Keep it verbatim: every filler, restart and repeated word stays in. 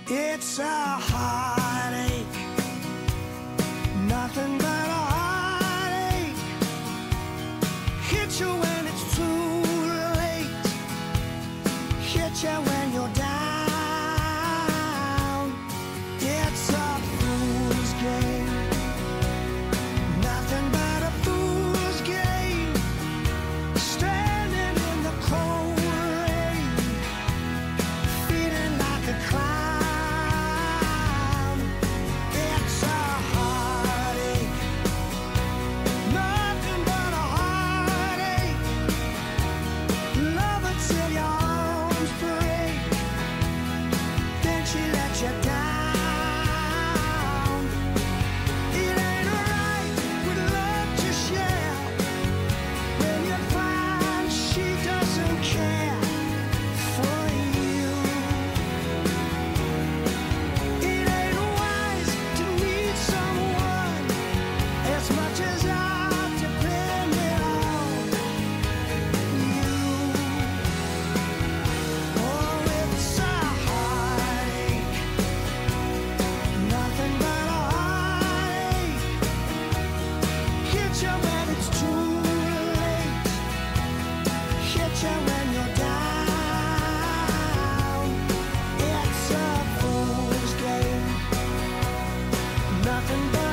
It's a heartache, nothing but a heartache. Hit you when it's too late, hit you when you're down. It's a fool's game, nothing but a fool's game. Standing in the cold rain, feeling like a clown. When you're down, it's a fool's game, nothing but